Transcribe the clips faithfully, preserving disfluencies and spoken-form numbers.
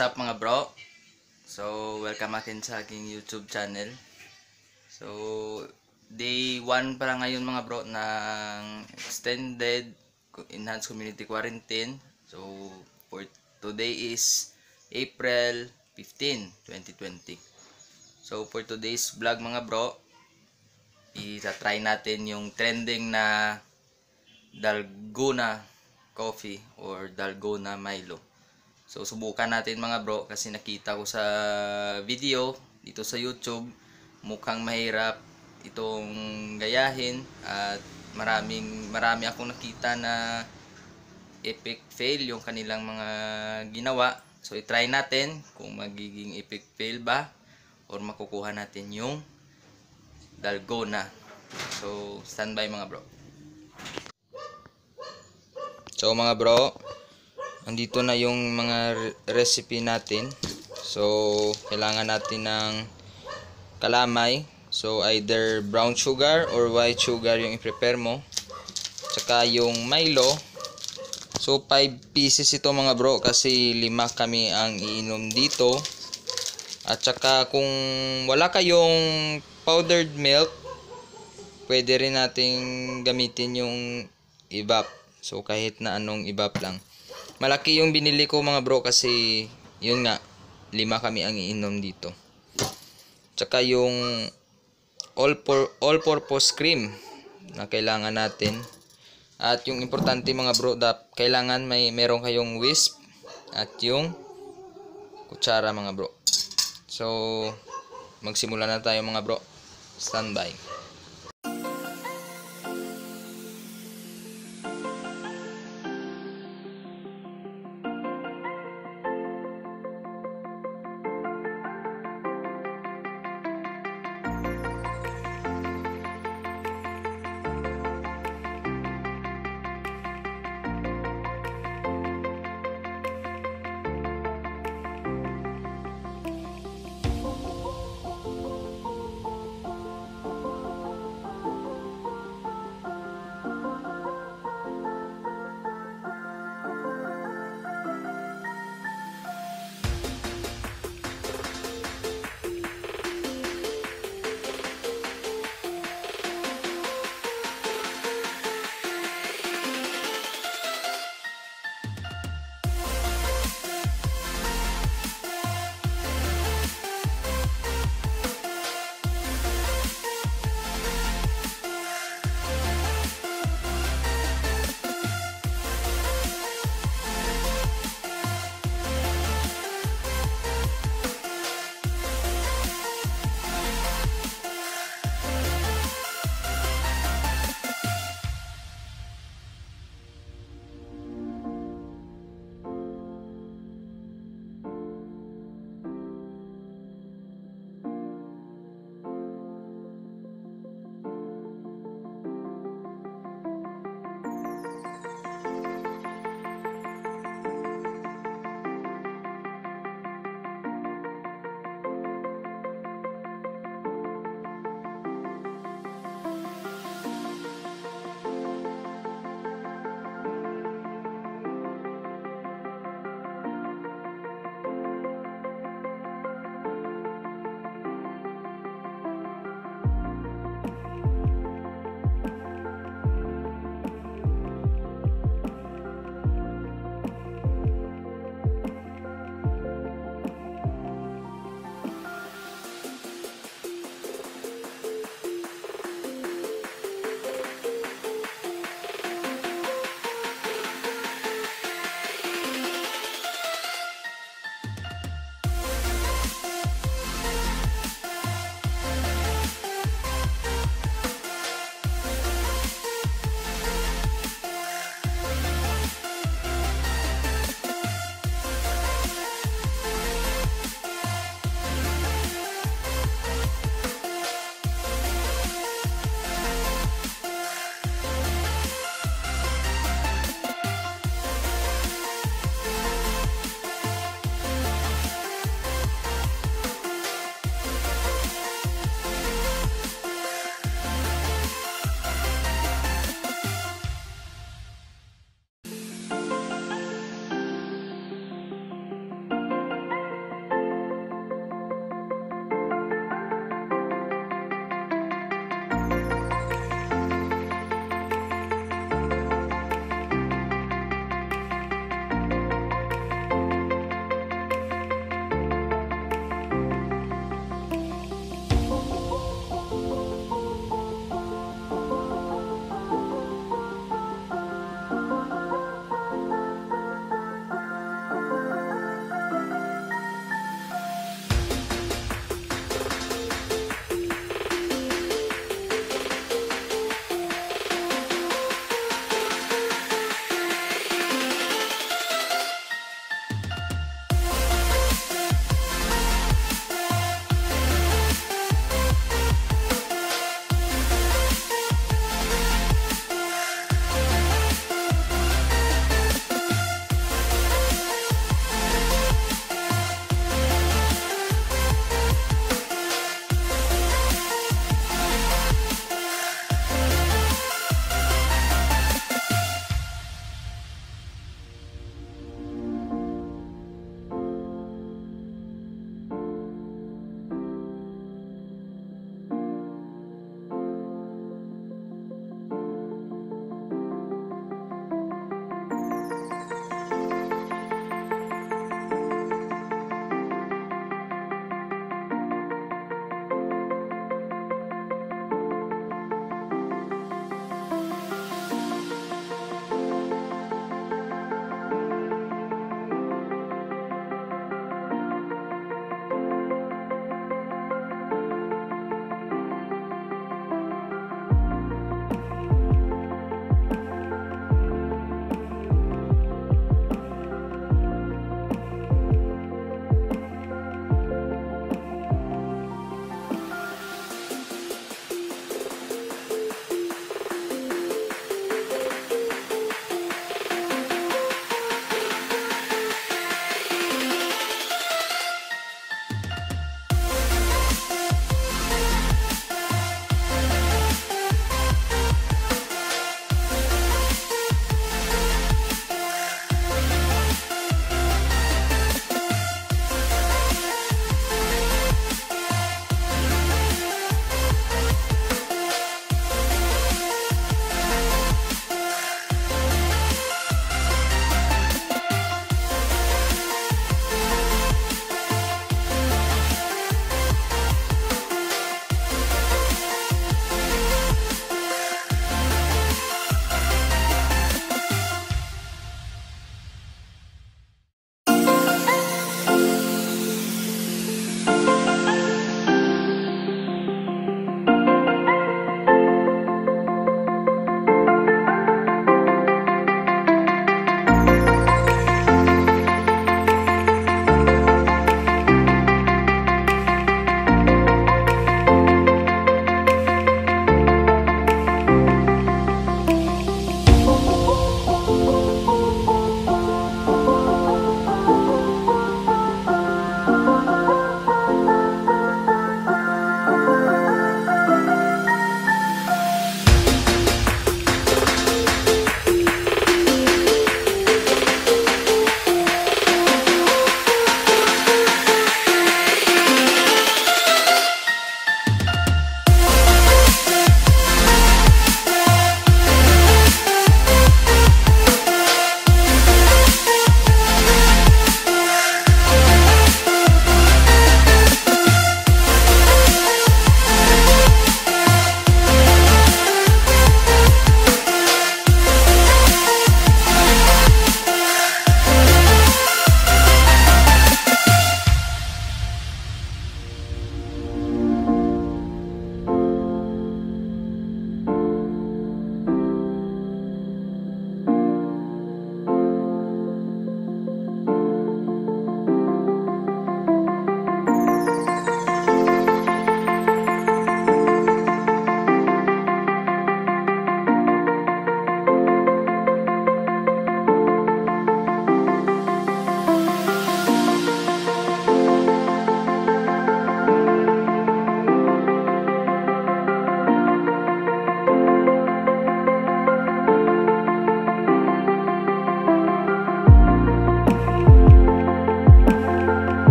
up mga bro? So, welcome natin sa aking YouTube channel. So, day one pa lang ngayon mga bro ng extended enhanced community quarantine. So, for today is April fifteenth, twenty twenty. So, for today's vlog mga bro, i-try natin yung trending na Dalgona coffee or Dalgona Milo. So subukan natin mga bro kasi nakita ko sa video dito sa YouTube, mukhang mahirap itong gayahin at maraming marami akong nakita na epic fail yung kanilang mga ginawa. So i-try natin kung magiging epic fail ba or makukuha natin yung Dalgona. So standby mga bro. So mga bro, andito na yung mga recipe natin. So kailangan natin ng kalamay. So either brown sugar or white sugar yung i-prepare mo. Tsaka yung Milo. So five pieces ito mga bro kasi lima kami ang iinom dito. At saka kung wala kayong powdered milk, pwede rin nating gamitin yung evap. So kahit na anong evap lang. Malaki yung binili ko mga bro kasi yun nga, lima kami ang iinom dito. Tsaka yung all for all purpose cream na kailangan natin. At yung importante mga bro, dap, kailangan may meron kayong whisk at yung kutsara mga bro. So magsimula na tayo mga bro. Standby.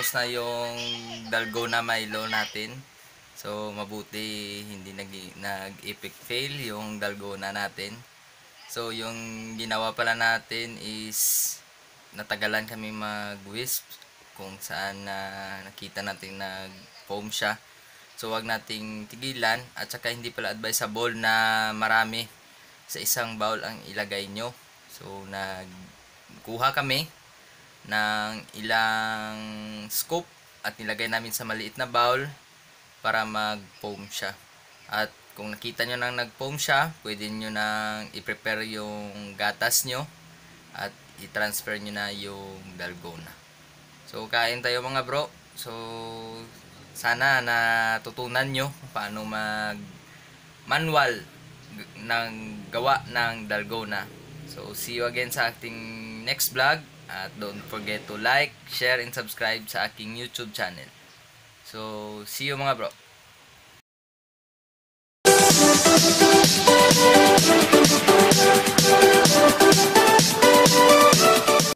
tapos na yung Dalgona Milo natin. So mabuti hindi nag nag-epic fail yung Dalgona natin. So yung ginawa pala natin is natagalan kami mag-wisp kung saan na nakita natin nag-foam siya. So wag nating tigilan, at saka hindi pala advisable na marami sa isang bowl ang ilagay nyo. So nagkuha kami ng ilang scoop at nilagay namin sa maliit na bowl para mag-foam siya. At kung nakita nyo nang nag-foam siya, pwede nyo nang i-prepare yung gatas nyo at i-transfer nyo na yung Dalgona. So kain tayo mga bro. So sana natutunan nyo kung paano mag manual ng gawa ng Dalgona. So see you again sa ating next vlog. At don't forget to like, share, and subscribe sa aking YouTube channel. So, see you mga bro.